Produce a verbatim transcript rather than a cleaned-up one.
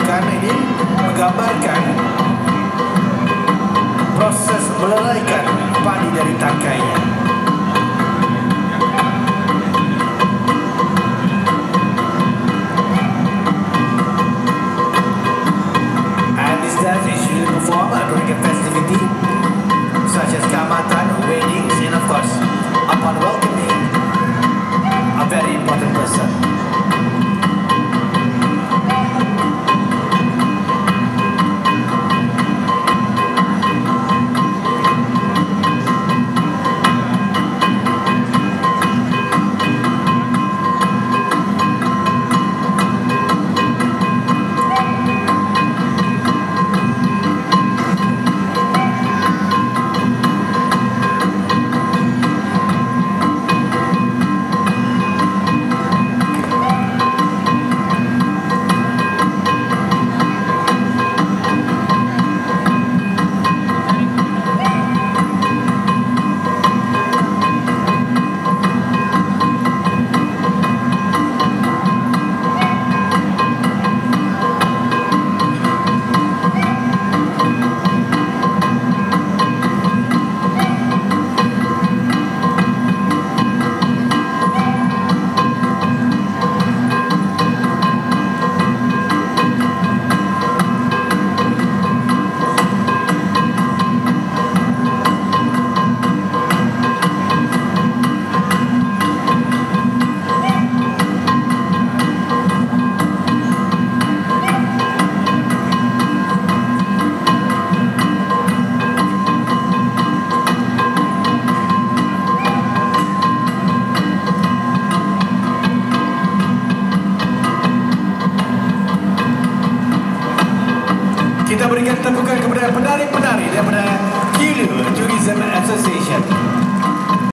kerana ini menggambarkan proses melelaikan padi dari tangkainya. And this dance is usually performed during a festivity such as kamatan, weddings, and of course upon welcoming a very important person. Kita berikan tepukan kepada penari-penari daripada Kilu Tourism Association.